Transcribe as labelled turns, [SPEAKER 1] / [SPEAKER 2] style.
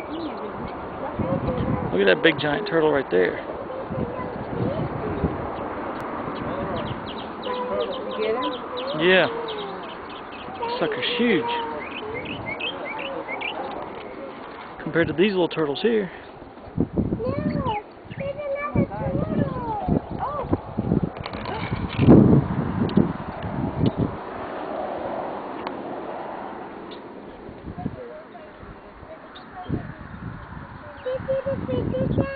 [SPEAKER 1] Look at that big giant turtle right there.
[SPEAKER 2] You get him?
[SPEAKER 1] Yeah. Sucker's huge. Compared to these little turtles here.
[SPEAKER 3] This is a